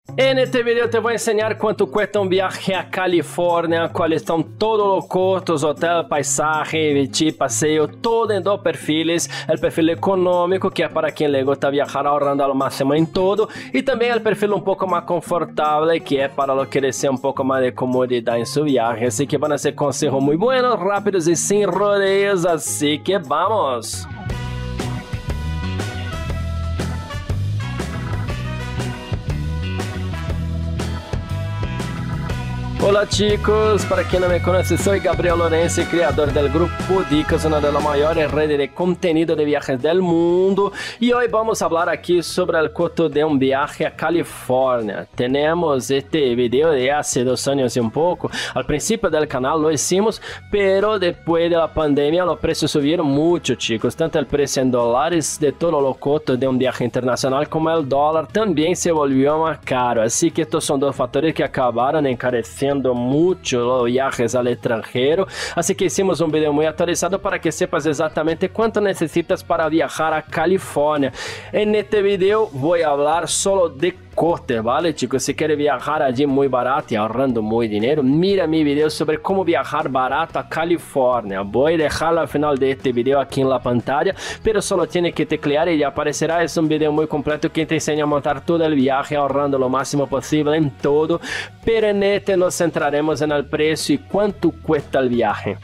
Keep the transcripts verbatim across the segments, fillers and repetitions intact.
En este video te voy a enseñar cuánto cuesta un viaje a California, cuáles están todos los costos, hotel, paisaje, vestir, paseo, todo en dos perfiles. El perfil económico, que es para quien le gusta viajar ahorrando al máximo en todo, y también el perfil un poco más confortable, que es para los que desean un poco más de comodidad en su viaje. Así que van a ser consejos muy buenos, rápidos y sin rodeos, así que vamos. Hola chicos, para quien no me conoce, soy Gabriel Lorenzi, creador del Grupo Dicas, una de las mayores redes de contenido de viajes del mundo, y hoy vamos a hablar aquí sobre el costo de un viaje a California. Tenemos este video de hace dos años y un poco. Al principio del canal lo hicimos, pero después de la pandemia los precios subieron mucho, chicos. Tanto el precio en dólares de todos los costos de un viaje internacional como el dólar también se volvió más caro. Así que estos son dos factores que acabaron encareciendo mucho los viajes al extranjero, así que hicimos un video muy actualizado para que sepas exactamente cuánto necesitas para viajar a California. En este video voy a hablar solo de costes, ¿vale, chicos? Si quieres viajar allí muy barato y ahorrando muy dinero, mira mi video sobre cómo viajar barato a California. Voy a dejarlo al final de este video aquí en la pantalla, pero solo tienes que teclear y ya aparecerá. Es un video muy completo que te enseña a montar todo el viaje ahorrando lo máximo posible en todo, pero en este nos centraremos en el precio y cuánto cuesta el viaje.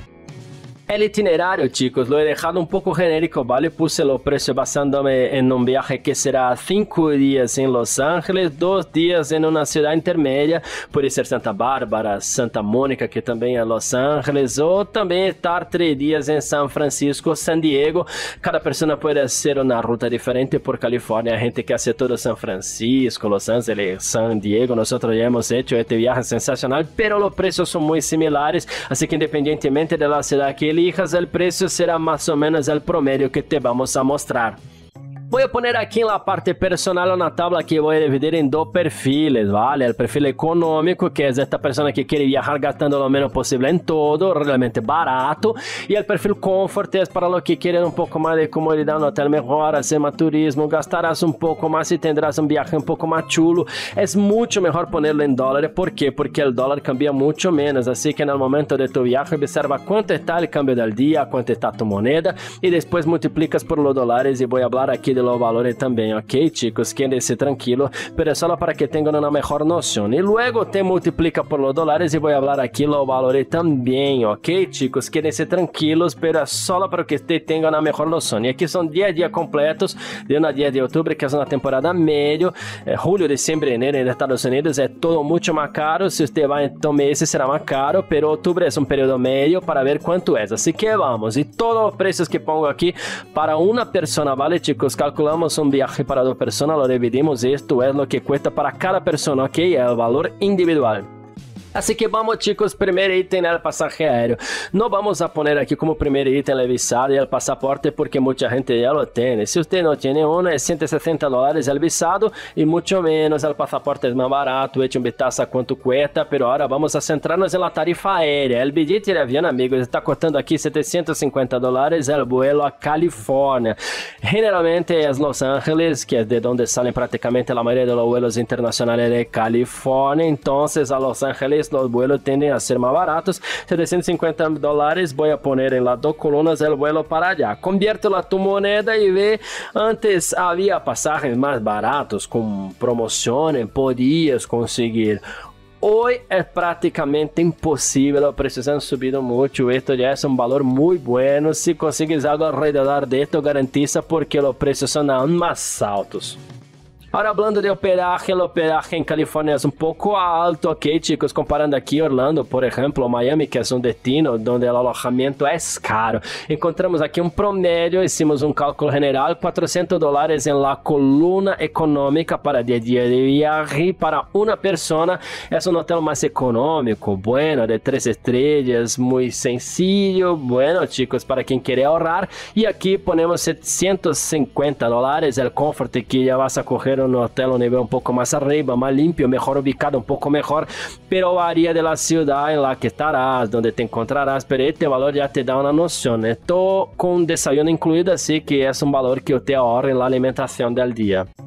El itinerario, chicos, lo he dejado un poco genérico, ¿vale? Puse los precios basándome en un viaje que será cinco días en Los Ángeles, dos días en una ciudad intermedia, puede ser Santa Bárbara, Santa Mónica, que también es Los Ángeles, o también estar tres días en San Francisco, San Diego. Cada persona puede hacer una ruta diferente por California. Hay gente que hace todo San Francisco, Los Ángeles, San Diego. Nosotros ya hemos hecho este viaje sensacional, pero los precios son muy similares, así que independientemente de la ciudad que elijas, el precio será más o menos el promedio que te vamos a mostrar. Voy a poner aquí en la parte personal una tabla que voy a dividir en dos perfiles, ¿vale? El perfil económico, que es esta persona que quiere viajar gastando lo menos posible en todo, realmente barato. Y el perfil comfort es para los que quieren un poco más de comodidad, un hotel mejor, hacer más turismo, gastarás un poco más y tendrás un viaje un poco más chulo. Es mucho mejor ponerlo en dólares. ¿Por qué? Porque el dólar cambia mucho menos. Así que en el momento de tu viaje, observa cuánto está el cambio del día, cuánto está tu moneda, y después multiplicas por los dólares. Y voy a hablar aquí de los valores también, ok, chicos, quédense tranquilos, pero es solo para que tengan una mejor noción. Y luego te multiplica por los dólares y voy a hablar aquí los valores también, ok, chicos, quédense tranquilos, pero es solo para que usted tenga una mejor noción. Y aquí son diez días completos de una diez de octubre, que es una temporada medio, eh, julio, diciembre, enero en Estados Unidos es todo mucho más caro. Si usted va en dos meses será más caro, pero octubre es un periodo medio para ver cuánto es. Así que vamos, y todos los precios que pongo aquí para una persona, vale, chicos, calculamos un viaje para dos personas, lo dividimos y esto es lo que cuesta para cada persona, ok, el valor individual. Así que vamos, chicos, primer ítem el pasaje aéreo. No vamos a poner aquí como primer ítem el visado y el pasaporte porque mucha gente ya lo tiene. Si usted no tiene uno, es ciento sesenta dólares el visado y mucho menos el pasaporte es más barato. Eche un vistazo a cuánto cuesta, pero ahora vamos a centrarnos en la tarifa aérea. El billete de avión, amigos, está costando aquí setecientos cincuenta dólares el vuelo a California. Generalmente es Los Ángeles, que es de donde salen prácticamente la mayoría de los vuelos internacionales de California. Entonces a Los Ángeles los vuelos tienden a ser más baratos, setecientos cincuenta dólares. Voy a poner en las dos columnas el vuelo para allá. Conviértelo a tu moneda y ve, antes había pasajes más baratos con promociones, podías conseguir. Hoy es prácticamente imposible, los precios han subido mucho, esto ya es un valor muy bueno. Si consigues algo alrededor de esto, garantiza porque los precios son aún más altos. Ahora hablando de hospedaje, el hospedaje en California es un poco alto, ok, chicos, comparando aquí Orlando, por ejemplo, Miami, que es un destino donde el alojamiento es caro. Encontramos aquí un promedio, hicimos un cálculo general, cuatrocientos dólares en la columna económica para diez días de viaje. Para una persona es un hotel más económico, bueno, de tres estrellas, muy sencillo, bueno, chicos, para quien quiere ahorrar. Y aquí ponemos setecientos cincuenta dólares el comfort, que ya vas a coger un hotel un nivel un poco más arriba, más limpio, mejor ubicado, un poco mejor, pero varía de la ciudad en la que estarás, donde te encontrarás, pero este valor ya te da una noción. Esto con desayuno incluido, así que es un valor que usted ahorra en la alimentación del día.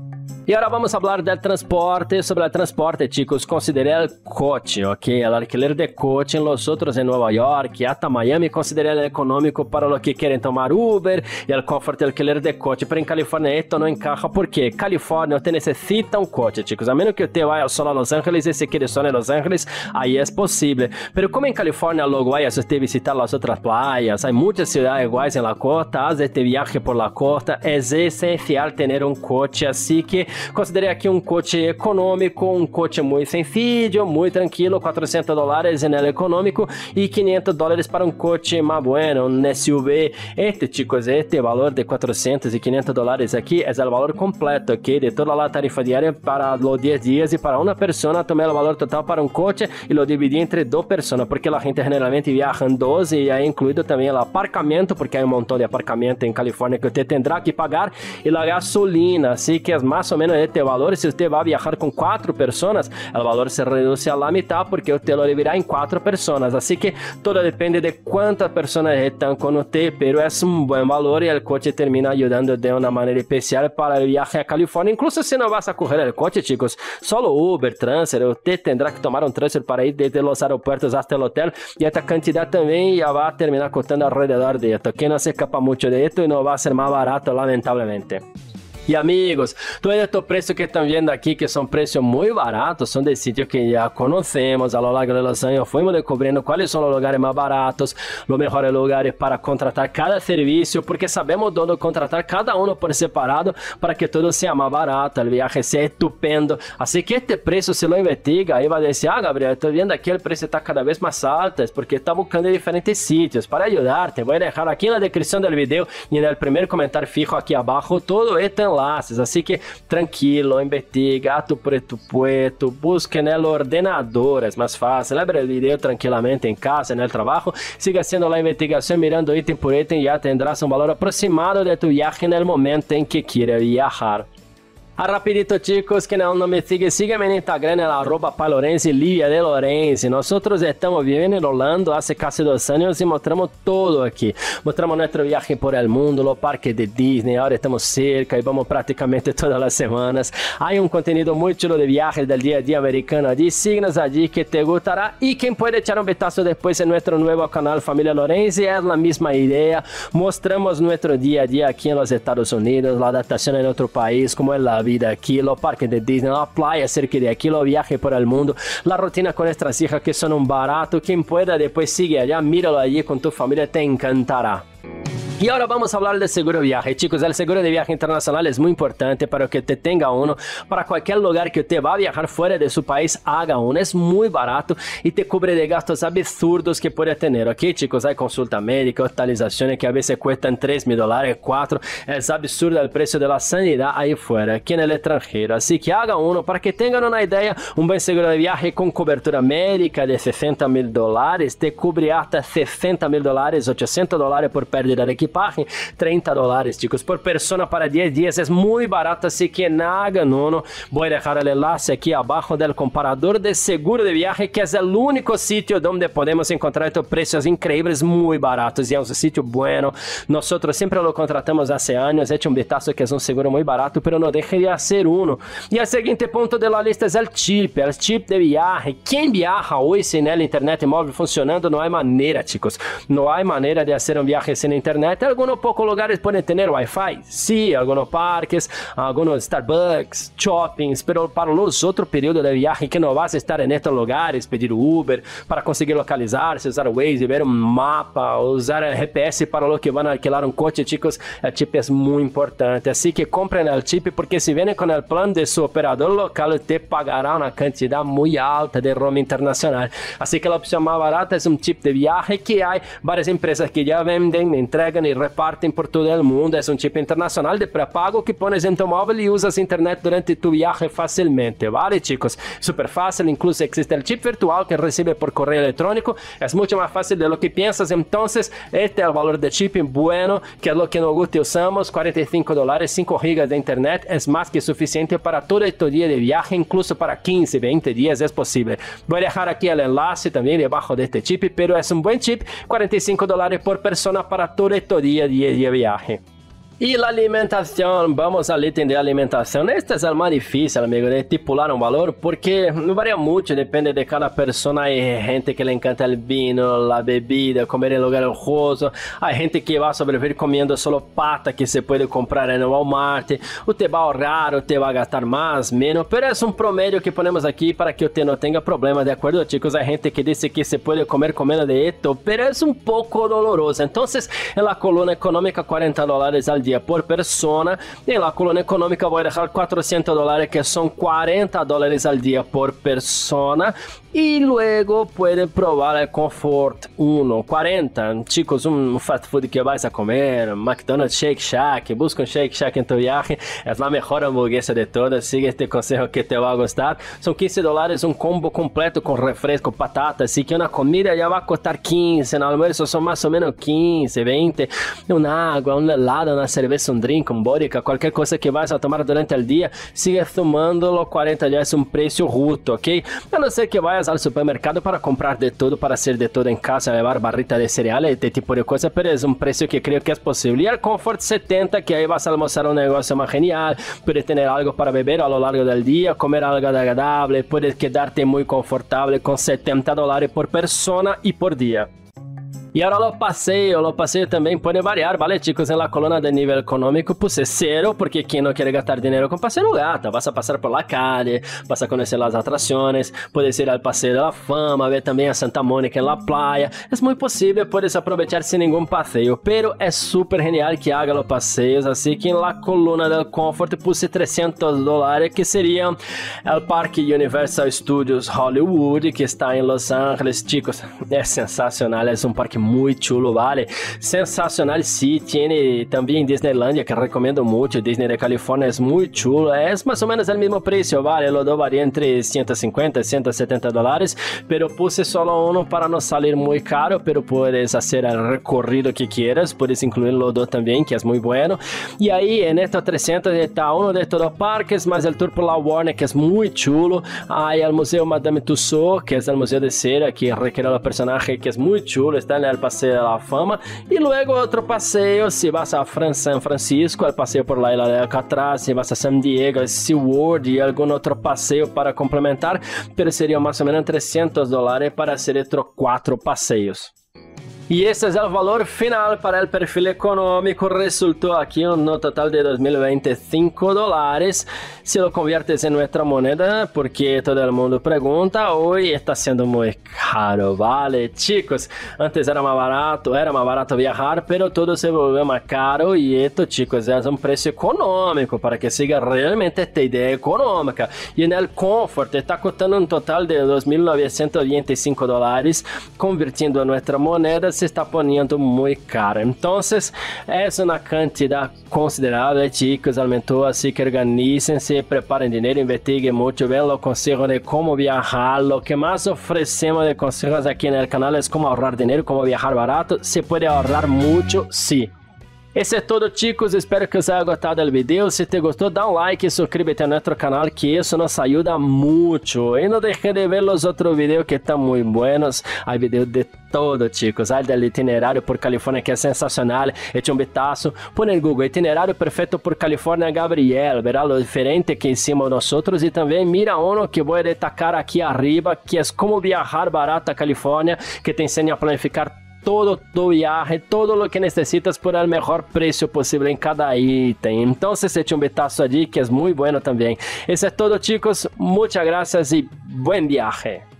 Y ahora vamos a hablar del transporte. Sobre el transporte, chicos, consideré el coche, ¿ok? El alquiler de coche en los otros en Nueva York y hasta Miami consideré el económico para los que quieren tomar Uber y el confort del alquiler de coche. Pero en California esto no encaja porque California usted necesita un coche, chicos. A menos que usted vaya solo a Los Ángeles y se quiere solo en Los Ángeles, ahí es posible. Pero como en California luego vaya a usted visitar las otras playas, hay muchas ciudades guays en la costa, haz este viaje por la costa, es esencial tener un coche, así que considerei aqui um coche econômico, um coche muito sencillo, muito tranquilo, cuatrocientos dólares en el econômico y quinientos dólares para um coche más bueno, un S U V. Este, chicos, este valor de cuatrocientos y quinientos dólares aquí es el valor completo, ¿ok? De toda la tarifa diaria para los diez días y para una persona tomé el valor total para un coche y lo dividí entre dos personas, porque la gente generalmente viaja en dos y hay incluido también el aparcamiento, porque hay un montón de aparcamiento en California que usted tendrá que pagar y la gasolina, así que es más o menos este valor. Si usted va a viajar con cuatro personas, el valor se reduce a la mitad porque usted lo dividirá en cuatro personas, así que todo depende de cuántas personas están con usted, pero es un buen valor y el coche termina ayudando de una manera especial para el viaje a California. Incluso si no vas a coger el coche, chicos, solo Uber, transfer, usted tendrá que tomar un transfer para ir desde los aeropuertos hasta el hotel y esta cantidad también ya va a terminar costando alrededor de esto, que no se escapa mucho de esto y no va a ser más barato, lamentablemente. Y amigos, todos estos precios que están viendo aquí, que son precios muy baratos, son de sitios que ya conocemos a lo largo de los años. Fuimos descubriendo cuáles son los lugares más baratos, los mejores lugares para contratar cada servicio, porque sabemos dónde contratar cada uno por separado para que todo sea más barato, el viaje sea estupendo. Así que este precio, si lo investiga, ahí va a decir, ah, Gabriel, estoy viendo aquí el precio está cada vez más alto, es porque está buscando diferentes sitios. Para ayudarte, voy a dejar aquí en la descripción del video y en el primer comentario fijo aquí abajo todo esto enlaces, así que tranquilo, investiga a tu presupuesto, busque en el ordenador, es más fácil, abre el video tranquilamente en casa, en el trabajo, siga haciendo la investigación, mirando ítem por ítem, ya tendrás un valor aproximado de tu viaje en el momento en que quieras viajar. Ah, rapidito, chicos, que aún no me sigue, sígueme en Instagram, en la arroba Palorense, Livia de Lorenzi. Nosotros estamos viviendo en Orlando hace casi dos años y mostramos todo aquí. Mostramos nuestro viaje por el mundo, los parques de Disney, ahora estamos cerca y vamos prácticamente todas las semanas. Hay un contenido muy chulo de viajes del día a día americano allí, síguenos allí que te gustará. Y quien puede echar un vistazo después en nuestro nuevo canal Familia Lorenzi, es la misma idea. Mostramos nuestro día a día aquí en los Estados Unidos, la adaptación en otro país, como es la vida aquí, los parques de Disney, la playa cerca de aquí, los viajes por el mundo, la rutina con nuestras hijas que son un barato. Quien pueda después sigue allá, míralo allí con tu familia, te encantará. Y ahora vamos a hablar de seguro de viaje. Chicos, el seguro de viaje internacional es muy importante para que usted tenga uno. Para cualquier lugar que usted va a viajar fuera de su país, haga uno. Es muy barato y te cubre de gastos absurdos que puede tener. Ok, chicos, hay consulta médica, hospitalizaciones que a veces cuestan tres mil dólares, cuatro. Es absurdo el precio de la sanidad ahí fuera, aquí en el extranjero. Así que haga uno para que tengan una idea. Un buen seguro de viaje con cobertura médica de sesenta mil dólares te cubre hasta sesenta mil dólares, ochocientos dólares por pérdida de equipaje. treinta dólares, chicos, por persona para diez días. Es muy barato, así que hagan uno. Voy a dejar el enlace aquí abajo del comparador de seguro de viaje, que es el único sitio donde podemos encontrar estos precios increíbles, muy baratos. Y es un sitio bueno. Nosotros siempre lo contratamos hace años. Eche un vistazo que es un seguro muy barato, pero no deje de hacer uno. Y el siguiente punto de la lista es el chip, el chip de viaje. ¿Quién viaja hoy sin el internet móvil funcionando? No hay manera, chicos. No hay manera de hacer un viaje sin internet. Algunos pocos lugares pueden tener Wi-Fi, sí, algunos parques, algunos Starbucks, shoppings, pero para los otros periodos de viaje que no vas a estar en estos lugares, pedir Uber para conseguir localizarse, usar Waze, ver un mapa, usar el G P S para los que van a alquilar un coche, chicos, el chip es muy importante, así que compren el chip porque si vienen con el plan de su operador local, te pagará una cantidad muy alta de roaming internacional, así que la opción más barata es un chip de viaje que hay varias empresas que ya venden, entregan y reparten por todo el mundo. Es un chip internacional de prepago que pones en tu móvil y usas internet durante tu viaje fácilmente, ¿vale, chicos? Súper fácil, incluso existe el chip virtual que recibe por correo electrónico, es mucho más fácil de lo que piensas. Entonces, este es el valor de chip bueno, que es lo que nos gusta y usamos, cuarenta y cinco dólares, cinco gigas de internet, es más que suficiente para todo este día de viaje, incluso para quince, veinte días es posible. Voy a dejar aquí el enlace también debajo de este chip, pero es un buen chip, cuarenta y cinco dólares por persona para todo este día de viaje. Y la alimentación, vamos al ítem de alimentación. Este es el más difícil, amigo, de estipular un valor porque varía mucho, depende de cada persona. Hay gente que le encanta el vino, la bebida, comer en lugar lujoso. Hay gente que va a sobrevivir comiendo solo pata que se puede comprar en el Walmart. Usted va a ahorrar, usted va a gastar más, menos, pero es un promedio que ponemos aquí para que usted no tenga problemas, ¿de acuerdo, chicos? Hay gente que dice que se puede comer con menos de esto, pero es un poco doloroso. Entonces, en la columna económica, cuarenta dólares al día por persona. En la columna económica voy a dejar cuatrocientos dólares, que son cuarenta dólares al día por persona. Y luego pueden probar el Comfort uno, cuarenta. Chicos, un fast food que vais a comer, McDonald's, Shake Shack, busca un Shake Shack en tu viaje. Es la mejor hamburguesa de todas. Sigue este consejo que te va a gustar. Son quince dólares un combo completo con refresco, patata. Así que una comida ya va a costar quince. En el almuerzo son más o menos quince, veinte. Una agua, un helado, una cerveza, un drink, un vodka, cualquier cosa que vas a tomar durante el día, sigue tomando los cuarenta, ya es un precio justo, ¿ok? A no ser que vayas al supermercado para comprar de todo, para hacer de todo en casa, llevar barrita de cereales, este tipo de cosas, pero es un precio que creo que es posible. Y el Comfort setenta, que ahí vas a almorzar un negocio más genial, puedes tener algo para beber a lo largo del día, comer algo agradable, puedes quedarte muy confortable con setenta dólares por persona y por día. Y ahora los paseos, los paseos también pueden variar, ¿vale, chicos? En la columna de nivel económico puse cero, porque quien no quiere gastar dinero con paseo no gasta. Vas a pasar por la calle, vas a conocer las atracciones, puedes ir al Paseo de la Fama, ver también a Santa Mónica en la playa. Es muy posible, puedes aprovechar sin ningún paseo, pero es súper genial que haga los paseos. Así que en la columna del Comfort puse trescientos dólares, que sería el Parque Universal Studios Hollywood, que está en Los Ángeles. Chicos, es sensacional, es un parque muy chulo, vale, sensacional. Sí, tiene también Disneylandia, que recomiendo mucho. Disney de California es muy chulo, es más o menos el mismo precio, vale, los dos varían entre ciento cincuenta y ciento setenta dólares, pero puse solo uno para no salir muy caro, pero puedes hacer el recorrido que quieras, puedes incluir los dos también, que es muy bueno. Y ahí en estos trescientos está uno de estos dos parques, más el tour por la Warner, que es muy chulo. Hay el Museo Madame Tussauds, que es el museo de cera que recrea los personajes, que es muy chulo, está en el Paseo de la Fama. Y luego otro paseo, si vas a Fran San Francisco, el paseo por la isla de Alcatraz. Si vas a San Diego, el SeaWorld y algún otro paseo para complementar, pero serían más o menos trescientos dólares para hacer estos cuatro paseos. Y ese es el valor final para el perfil económico. Resultó aquí un total de dos mil veinticinco dólares. Si lo conviertes en nuestra moneda, porque todo el mundo pregunta, hoy está siendo muy caro, ¿vale? Chicos, antes era más barato, era más barato viajar, pero todo se volvió más caro. Y esto, chicos, es un precio económico para que siga realmente esta idea económica. Y en el Comfort está costando un total de dos mil novecientos veinticinco dólares. Convirtiendo a nuestra moneda, se está poniendo muy caro. Entonces es una cantidad considerable, chicos, aumentó. Así que organícense, preparen dinero, investiguen mucho, vean los consejos de cómo viajar. Lo que más ofrecemos de consejos aquí en el canal es cómo ahorrar dinero, cómo viajar barato. Se puede ahorrar mucho, sí. Esse é todo, chicos, espero que os haya gostado do vídeo. Se te gostou, dá um like e suscríbete a nosso canal, que isso nos ajuda muito. E não deixe de ver os outros vídeos que estão muito buenos. Há vídeos de todo, chicos. Há del itinerário por Califórnia, que é sensacional. Eche um vistazo. Põe no Google, itinerário perfeito por Califórnia, Gabriel. Verá lo diferente que hicimos nosotros. E também mira uno que vou destacar aqui arriba, que é como viajar barato a Califórnia, que te ensina a planificar todo tu viaje, todo lo que necesitas por el mejor precio posible en cada ítem. Entonces eche un vistazo allí, que es muy bueno también. Eso es todo, chicos. Muchas gracias y buen viaje.